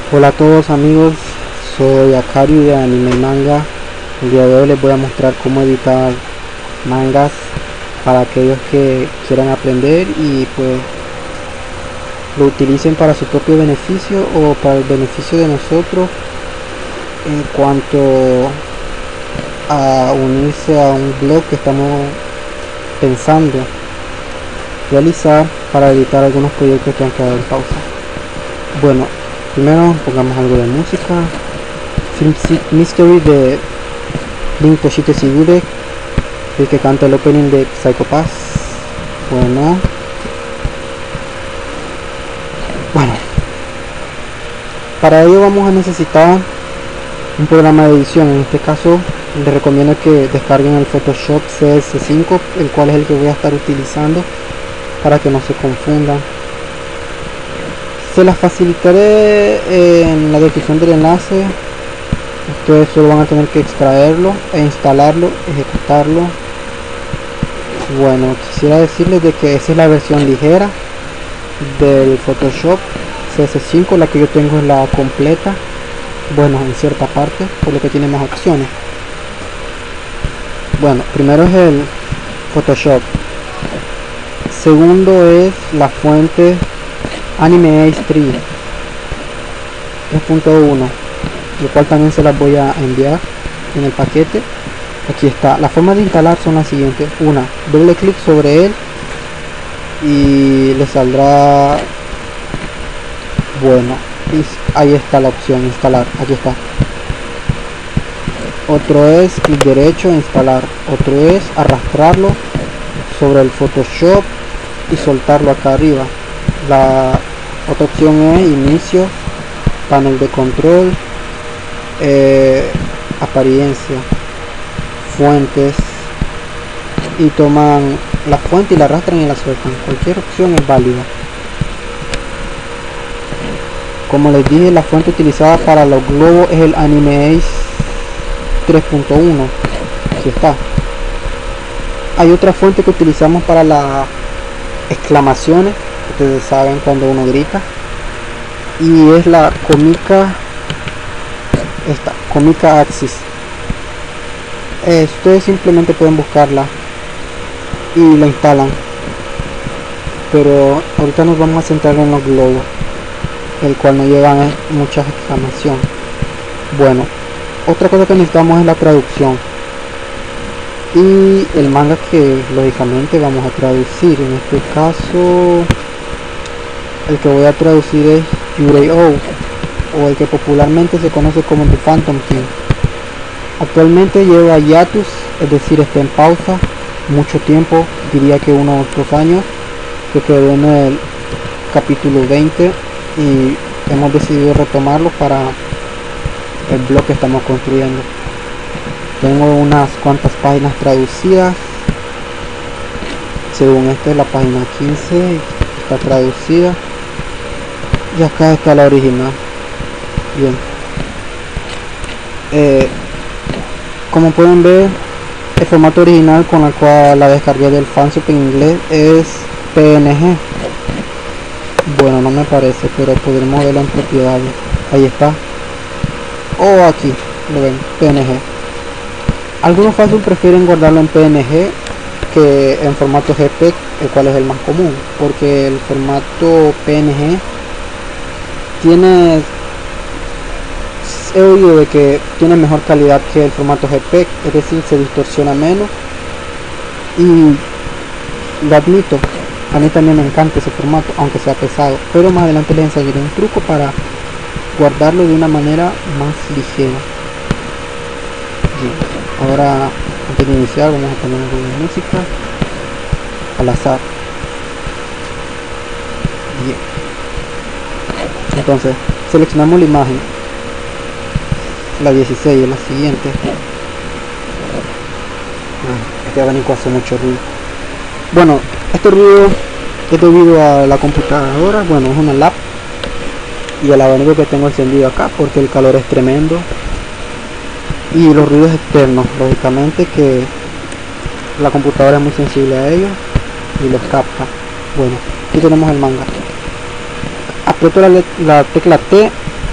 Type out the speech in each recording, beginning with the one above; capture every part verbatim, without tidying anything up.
Hola a todos amigos, soy Akari de Anime y Manga. El día de hoy les voy a mostrar cómo editar mangas para aquellos que quieran aprender y pues lo utilicen para su propio beneficio o para el beneficio de nosotros en cuanto a unirse a un blog que estamos pensando realizar para editar algunos proyectos que han quedado en pausa. Bueno, primero pongamos algo de música. Film Mystery de Link Toshite Sigure, el que canta el opening de Psycho Pass. Bueno, bueno, para ello vamos a necesitar un programa de edición. En este caso les recomiendo que descarguen el Photoshop C S cinco, el cual es el que voy a estar utilizando para que no se confundan. Se las facilitaré en la descripción del enlace. Ustedes solo van a tener que extraerlo e instalarlo, ejecutarlo. Bueno, quisiera decirles de que esa es la versión ligera del Photoshop C S cinco. La que yo tengo es la completa, bueno, en cierta parte, por lo que tiene más opciones. Bueno, primero es el Photoshop, segundo es la fuente Anime Ace tres punto uno, lo cual también se las voy a enviar en el paquete. Aquí está. La forma de instalar son las siguientes: una, doble clic sobre él y le saldrá, bueno, ahí está la opción instalar, aquí está. Otro es clic derecho, instalar. Otro es arrastrarlo sobre el Photoshop y soltarlo acá arriba. La otra opción es inicio, panel de control, eh, apariencia, fuentes, y toman la fuente y la arrastran y la sueltan. Cualquier opción es válida. Como les dije, la fuente utilizada para los globos es el Anime Ace tres punto uno. Aquí está. Hay otra fuente que utilizamos para las exclamaciones, ustedes saben cuando uno grita, y es la Comica, esta Comica Axis. Eh, ustedes simplemente pueden buscarla y la instalan, pero ahorita nos vamos a centrar en los globos, el cual no llevan muchas exclamaciones. Bueno, otra cosa que necesitamos es la traducción y el manga que lógicamente vamos a traducir. En este caso el que voy a traducir es Yurei-Oh, o el que popularmente se conoce como The Phantom King. Actualmente lleva hiatus, es decir, está en pausa mucho tiempo, diría que unos dos años, que quedó en el capítulo veinte y hemos decidido retomarlo para el blog que estamos construyendo. Tengo unas cuantas páginas traducidas. Según esta es la página quince, está traducida, y acá está la original. Bien, eh, como pueden ver, el formato original con el cual la descargué del fansub en inglés es P N G. Bueno, no me parece, pero podremos verlo en propiedades. Ahí está, o aquí lo ven, P N G. Algunos fansub prefieren guardarlo en P N G que en formato J P E G, el cual es el más común, porque el formato P N G tiene, he oído de que tiene mejor calidad que el formato J P E G, es decir, se distorsiona menos, y lo admito, a mí también me encanta ese formato, aunque sea pesado, pero más adelante les enseñaré un truco para guardarlo de una manera más ligera. Bien, ahora antes de iniciar vamos a poner algo de música al azar. Bien, entonces seleccionamos la imagen, la dieciséis es la siguiente. Ah, este abanico hace mucho ruido. Bueno, este ruido es debido a la computadora, bueno, es una lap, y el abanico que tengo encendido acá porque el calor es tremendo, y los ruidos externos, lógicamente que la computadora es muy sensible a ellos y los capta. Bueno, aquí tenemos el manga. Aprieto la, la tecla T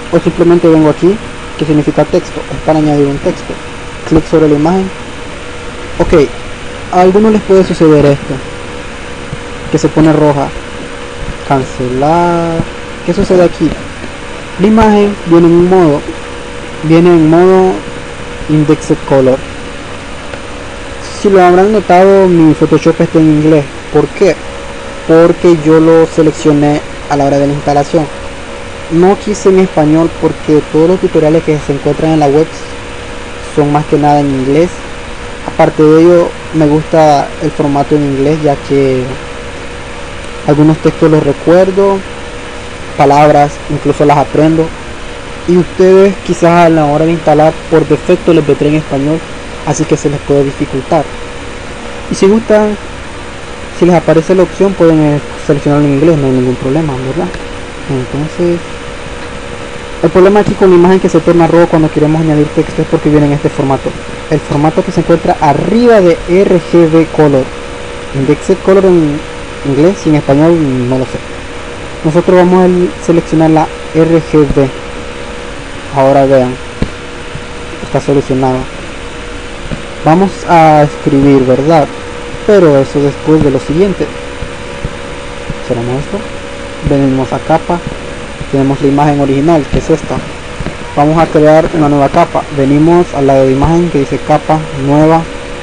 o simplemente vengo aquí, que significa texto, es para añadir un texto, clic sobre la imagen. Ok, a algunos les puede suceder esto, que se pone roja, cancelar. ¿Qué sucede aquí? La imagen viene en un modo, viene en modo indexed color. Si lo habrán notado, mi Photoshop está en inglés. ¿Por qué? Porque yo lo seleccioné a la hora de la instalación. No quise en español porque todos los tutoriales que se encuentran en la web son más que nada en inglés. Aparte de ello, me gusta el formato en inglés, ya que algunos textos los recuerdo, palabras incluso las aprendo, y ustedes quizás a la hora de instalar por defecto les vendrá en español, así que se les puede dificultar. Y si gustan, si les aparece la opción, pueden seleccionarlo en inglés, no hay ningún problema, ¿verdad? Entonces, el problema aquí con la imagen que se torna rojo cuando queremos añadir texto es porque viene en este formato, el formato que se encuentra arriba de R G B color, indexed color en inglés, y en español no lo sé. Nosotros vamos a seleccionar la R G B. Ahora vean, está solucionado. Vamos a escribir, ¿verdad? Pero eso después de lo siguiente. Cerramos esto, venimos a capa, tenemos la imagen original, que es esta. Vamos a crear una nueva capa, venimos al lado de imagen que dice capa, nueva,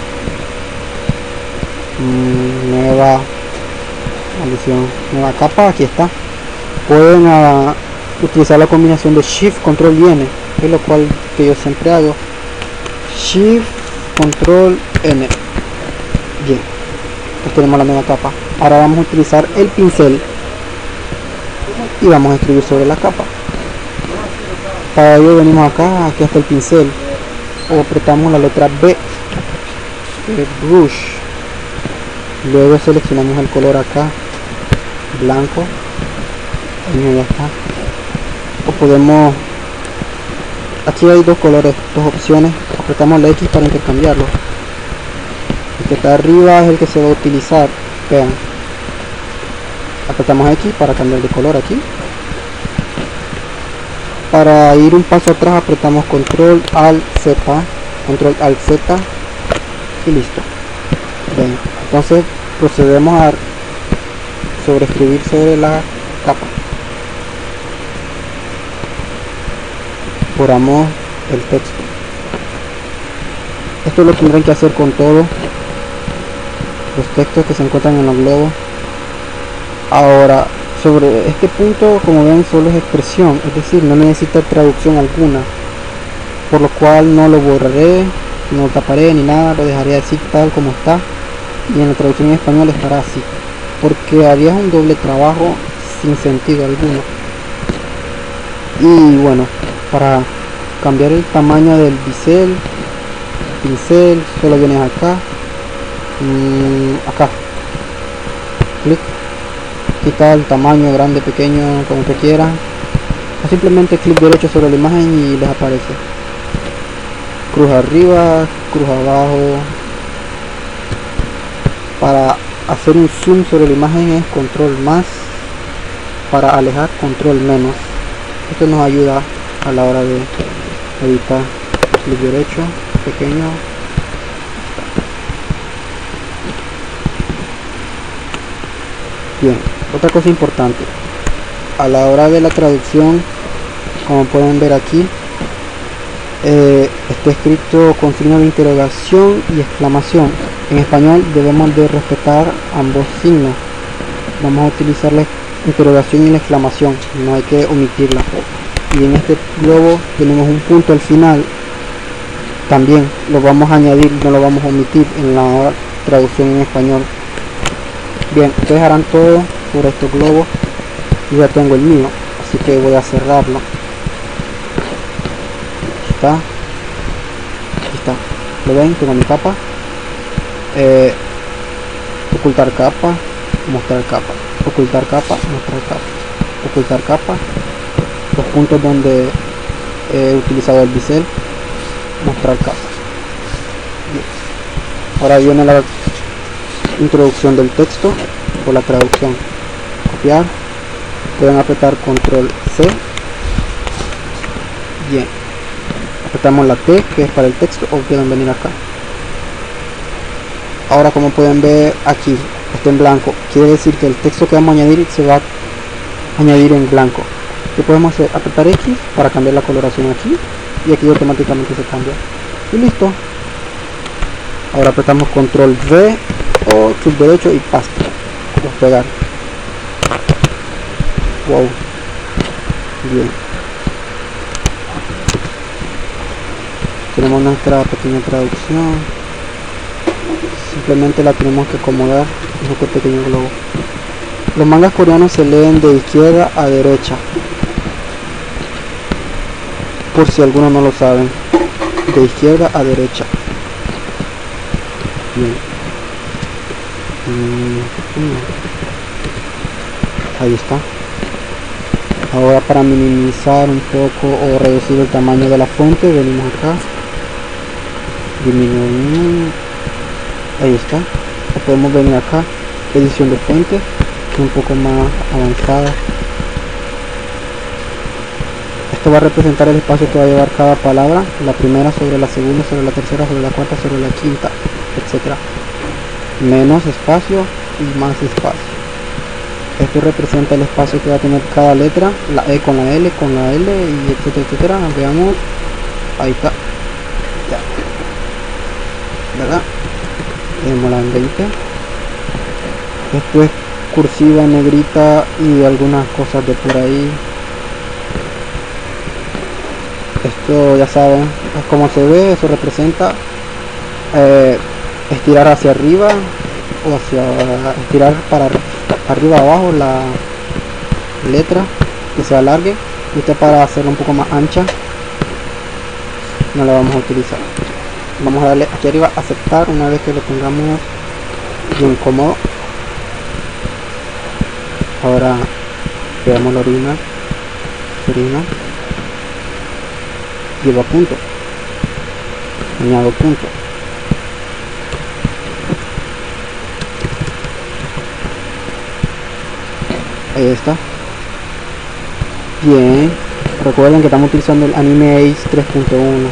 mmm, nueva, maldición, nueva capa, aquí está. Pueden uh, utilizar la combinación de Shift, Control y N, que es lo cual que yo siempre hago. Shift, Control, N. Bien, pues tenemos la nueva capa. Ahora vamos a utilizar el pincel y vamos a escribir sobre la capa. Para ello venimos acá, aquí está el pincel, o apretamos la letra B de brush, luego seleccionamos el color acá, blanco, y ya está. O podemos, aquí hay dos colores, dos opciones, apretamos la X para intercambiarlo. El que está arriba es el que se va a utilizar, vean, apretamos X para cambiar de color aquí. Para ir un paso atrás apretamos Control Alt Z, Control Alt Z y listo. Bien, entonces procedemos a sobreescribir sobre la capa. Borramos el texto. Esto lo tendrán que hacer con todos los textos que se encuentran en los globos. Ahora, sobre este punto, como ven, solo es expresión, es decir, no necesita traducción alguna, por lo cual no lo borraré, no lo taparé ni nada, lo dejaré así tal como está, y en la traducción en español estará así, porque haría un doble trabajo sin sentido alguno. Y bueno, para cambiar el tamaño del bisel, pincel, solo vienes acá, mmm, acá, clic, quita el tamaño, grande, pequeño, como que quieran, o simplemente clic derecho sobre la imagen y les aparece. Cruz arriba, cruz abajo. Para hacer un zoom sobre la imagen es control más, para alejar control menos. Esto nos ayuda a la hora de editar. Clic derecho, pequeño. Bien, otra cosa importante, a la hora de la traducción, como pueden ver aquí, eh, está escrito con signo de interrogación y exclamación. En español debemos de respetar ambos signos. Vamos a utilizar la interrogación y la exclamación, no hay que omitirla. Y en este globo tenemos un punto al final, también lo vamos a añadir, no lo vamos a omitir en la traducción en español. Bien, ustedes harán todo por estos globos. Yo ya tengo el mío, así que voy a cerrarlo. Aquí está, aquí está, lo ven, tengo mi capa, eh, ocultar capa, mostrar capa, ocultar capa, mostrar capa, ocultar capa, los puntos donde he utilizado el bisel, mostrar capa. Bien. Ahora viene la introducción del texto o la traducción. Copiar, pueden apretar control C Bien, apretamos la T, que es para el texto, o quieren venir acá. Ahora, como pueden ver aquí está en blanco, quiere decir que el texto que vamos a añadir se va a añadir en blanco. ¿Qué podemos hacer? Apretar X para cambiar la coloración aquí, y aquí automáticamente se cambia y listo. Ahora apretamos control V o clic derecho y paste, o pegar. Wow, bien, tenemos nuestra pequeña traducción. Simplemente la tenemos que acomodar en este pequeño globo. Los mangas coreanos se leen de izquierda a derecha, por si algunos no lo saben, de izquierda a derecha. Bien. Mm, ahí está. Ahora, para minimizar un poco o reducir el tamaño de la fuente, venimos acá, disminuimos, ahí está. O podemos venir acá, edición de fuente, que es un poco más avanzada. Esto va a representar el espacio que va a llevar cada palabra, la primera sobre la segunda, sobre la tercera, sobre la cuarta, sobre la quinta, etcétera. Menos espacio y más espacio. Esto representa el espacio que va a tener cada letra, la E con la L, con la L, y etcétera, etcétera. Veamos, ahí está, ya, ¿verdad? Tenemos la en veinte. Esto es cursiva en negrita y algunas cosas de por ahí. Esto, ya saben, es como se ve. Eso representa eh, estirar hacia arriba o hacia estirar para arriba abajo la letra, que se alargue. Y esta, para hacerla un poco más ancha, no la vamos a utilizar. Vamos a darle aquí arriba aceptar una vez que lo tengamos bien cómodo. Ahora veamos la original. Original. Llevo a punto, añado punto. Ahí está. Bien, recuerden que estamos utilizando el Anime Ace tres punto uno.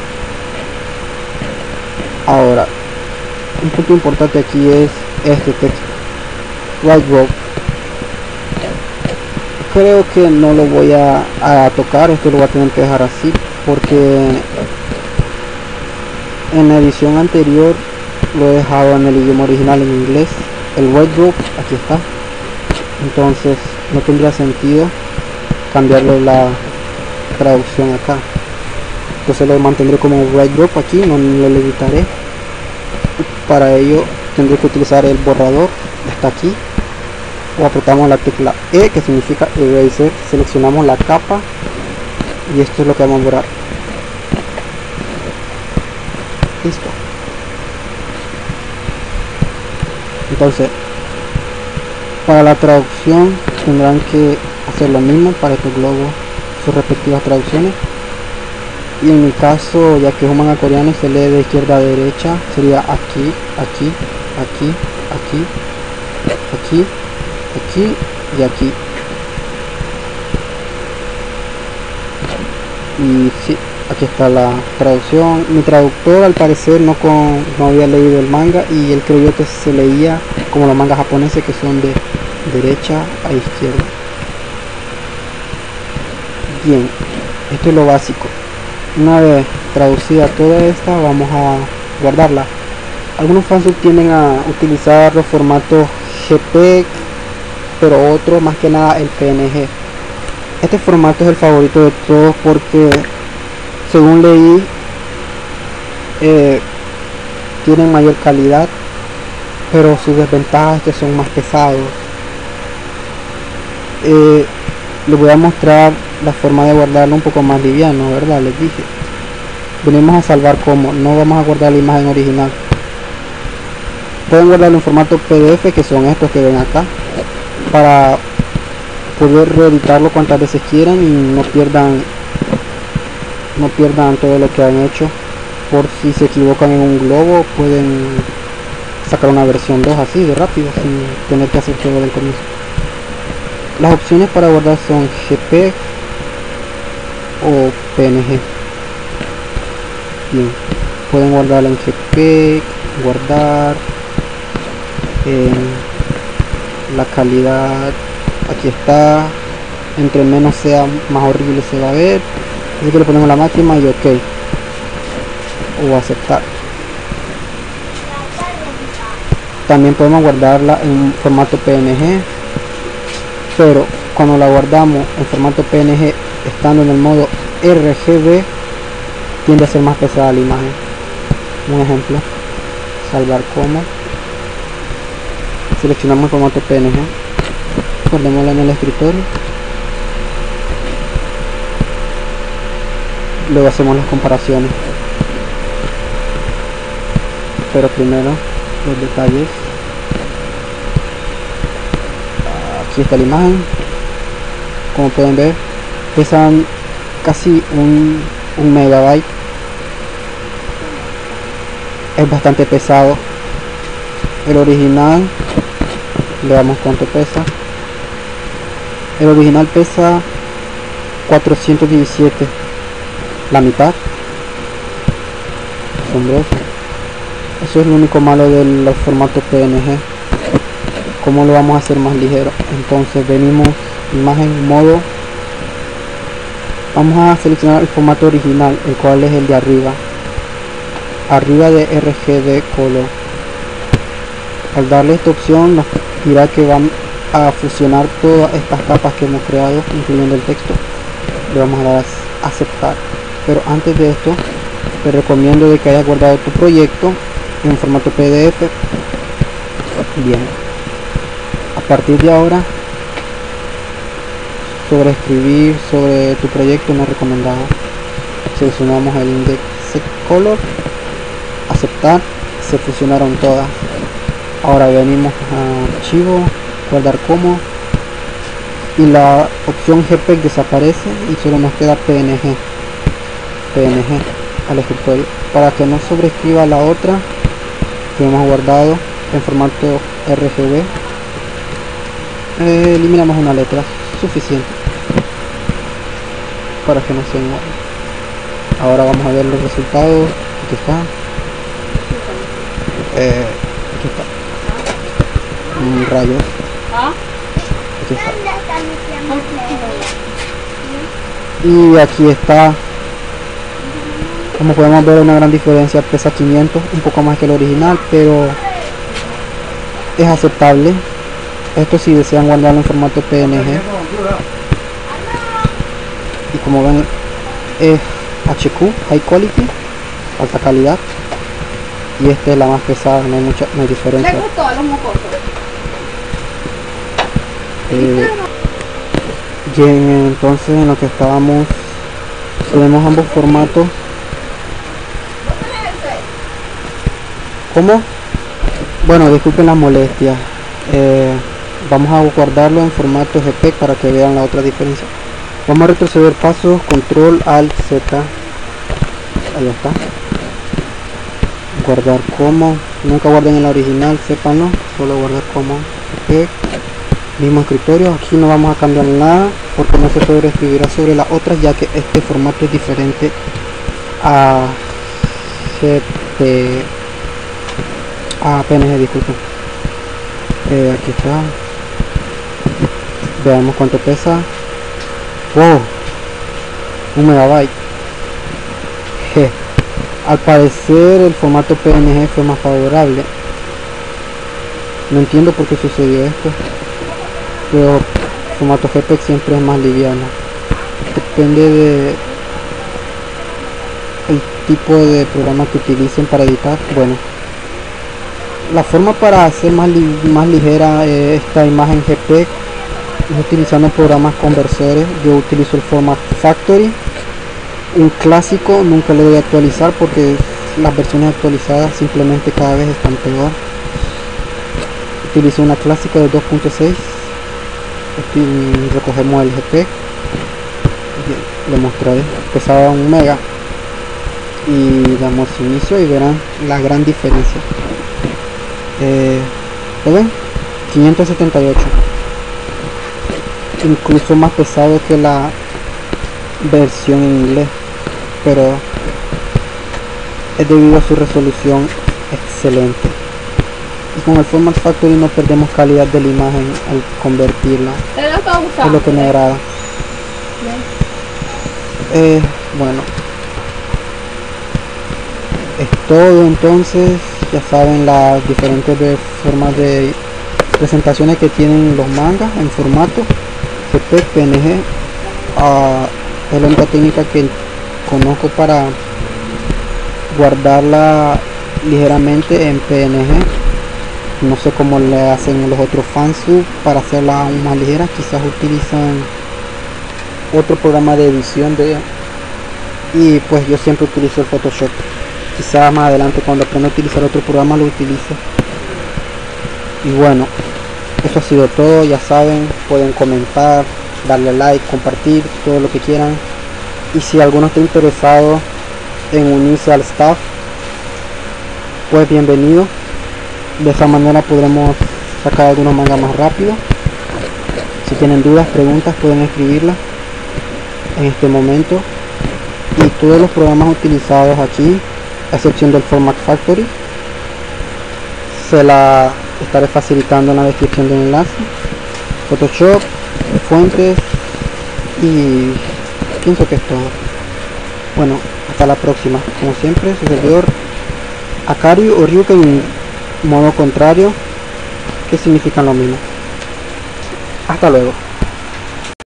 Ahora, un punto importante aquí es este texto, White Rope. Creo que no lo voy a, a tocar, esto lo voy a tener que dejar así, porque en la edición anterior lo he dejado en el idioma original en inglés. El White Rope aquí está, entonces no tendría sentido cambiarle la traducción acá. Entonces lo mantendré como White Rope aquí, no lo editaré. Para ello tendré que utilizar el borrador, está aquí, o apretamos la tecla E, que significa eraser, seleccionamos la capa y esto es lo que vamos a borrar. Listo. Entonces, para la traducción tendrán que hacer lo mismo para estos globos, sus respectivas traducciones. Y en mi caso, ya que es un manga coreano y se lee de izquierda a derecha, sería aquí, aquí, aquí, aquí, aquí, aquí y aquí. Y sí, aquí está la traducción. Mi traductor al parecer no, con, no había leído el manga y él creyó que se leía como los mangas japoneses, que son de derecha a izquierda. Bien, esto es lo básico. Una vez traducida toda esta, vamos a guardarla. Algunos fans tienden a utilizar los formatos G P G, pero otros más que nada el P N G. Este formato es el favorito de todos porque, según leí, eh, tienen mayor calidad, pero sus desventajas es que son más pesados. Eh, les voy a mostrar la forma de guardarlo un poco más liviano, ¿verdad? Les dije, venimos a salvar como, no vamos a guardar la imagen original. Pueden guardarlo en formato P D F, que son estos que ven acá, para poder reeditarlo cuantas veces quieran y no pierdan no pierdan todo lo que han hecho. Por si se equivocan en un globo, pueden sacar una versión dos así de rápido, sin tener que hacer todo del comienzo. Las opciones para guardar son G P G o P N G. Bien, pueden guardarla en JPEG, guardar en la calidad, aquí está, entre menos sea más horrible se va a ver, así que le ponemos la máxima y ok, o aceptar. También podemos guardarla en formato P N G, pero cuando la guardamos en formato P N G estando en el modo R G B tiende a ser más pesada la imagen. Un ejemplo, salvar como, seleccionamos el formato P N G, guardémosla en el escritorio, luego hacemos las comparaciones, pero primero los detalles. Aquí está la imagen, como pueden ver pesan casi un, un megabyte, es bastante pesado. El original, veamos cuánto pesa. El original pesa cuatrocientos diecisiete, la mitad. Asombroso. Eso es lo único malo del formato P N G. ¿Cómo lo vamos a hacer más ligero? Entonces venimos, imagen, modo, vamos a seleccionar el formato original, el cual es el de arriba, arriba de R G B color. Al darle esta opción nos dirá que van a fusionar todas estas capas que hemos creado, incluyendo el texto. Le vamos a dar a aceptar, pero antes de esto te recomiendo de que hayas guardado tu proyecto en formato P D F. Bien, a partir de ahora, sobre escribir sobre tu proyecto no recomendado. Seleccionamos el index color, aceptar, se fusionaron todas. Ahora venimos a archivo, guardar como, y la opción JPEG desaparece y solo nos queda P N G. P N G al escritorio, para que no sobreescriba la otra que hemos guardado en formato R G B. Eh, eliminamos una letra, suficiente para que no se mueva. Ahora vamos a ver los resultados. Aquí está. Eh, aquí está. Mm, rayos. Aquí está. Y aquí está. Como podemos ver, una gran diferencia, pesa quinientos, un poco más que el original, pero es aceptable. Esto si desean guardarlo en formato P N G. Y como ven, es H Q, High Quality, alta calidad. Y esta es la más pesada, no hay mucha no hay diferencia. ¿Le gustó a los mocosos? Eh, bien, entonces en lo que estábamos, tenemos ambos formatos. ¿Cómo? Bueno, disculpen las molestias. Eh, vamos a guardarlo en formato JPEG para que vean la otra diferencia. Vamos a retroceder pasos, control alt Z. Ahí está. Guardar como. Nunca guarden el original, sépanlo. Solo guardar como JPEG. Mismo escritorio. Aquí no vamos a cambiar nada porque no se sobreescribirá sobre las otras, ya que este formato es diferente a G P, a P N G, disculpen. Eh, aquí está. Veamos cuánto pesa. Wow, un megabyte. G. Al parecer el formato P N G fue más favorable. No entiendo por qué sucedió esto, pero el formato JPEG siempre es más liviano. Depende de el tipo de programa que utilicen para editar. Bueno, la forma para hacer más, li más ligera eh, esta imagen JPEG es utilizando programas conversores. Yo utilizo el format Factory, un clásico. Nunca le doy a actualizar porque las versiones actualizadas simplemente cada vez están peor. Utilizo una clásica de dos punto seis. Recogemos el JPEG, le mostraré, pesaba un mega, y damos inicio y verán la gran diferencia. Eh, ¿lo ven? quinientos setenta y ocho, incluso más pesado que la versión en inglés, pero es debido a su resolución excelente. Y con el Format Factory no perdemos calidad de la imagen al convertirla. Es lo que me agrada. Eh, bueno, es todo. Entonces ya saben las diferentes formas de presentaciones que tienen los mangas en formato J P G, P N G. Uh, es la única técnica que conozco para guardarla ligeramente en P N G. No sé cómo le hacen los otros fansub para hacerla aún más ligera. Quizás utilizan otro programa de edición de y pues yo siempre utilizo el Photoshop. Quizás más adelante cuando aprenda a utilizar otro programa lo utilice. Y bueno, eso ha sido todo. Ya saben, pueden comentar, darle like, compartir, todo lo que quieran. Y si alguno está interesado en unirse al staff, pues bienvenido. De esa manera podremos sacar algunos mangas más rápido. Si tienen dudas, preguntas, pueden escribirlas en este momento. Y todos los programas utilizados aquí, a excepción del Format Factory, se la estaré facilitando en la descripción del enlace. Photoshop, fuentes, y pienso que es todo. Bueno, hasta la próxima. Como siempre, su servidor Akari o Ryuka en modo contrario, que significan lo mismo. Hasta luego.